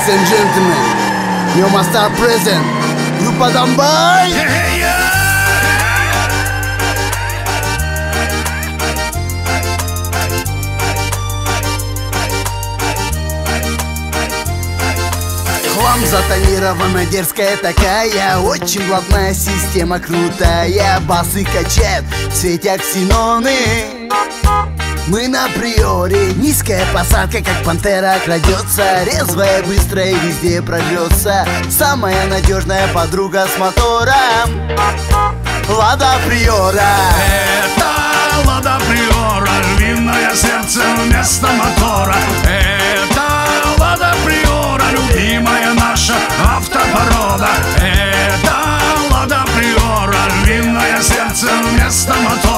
Ladies and gentlemen, you must start present. Группа Домбай. Хлам затонирована, дерзкая такая, очень плотная система крутая. Басы качают, светят ксеноны. Мы на приоре, низкая посадка, как пантера крадется. Резвая, быстрая, везде прорвется. Самая надежная подруга с мотором Лада Приора. Это Лада Приора, львиное сердце вместо мотора. Это Лада Приора, любимая наша автопорода. Это Лада Приора, львиное сердце вместо мотора.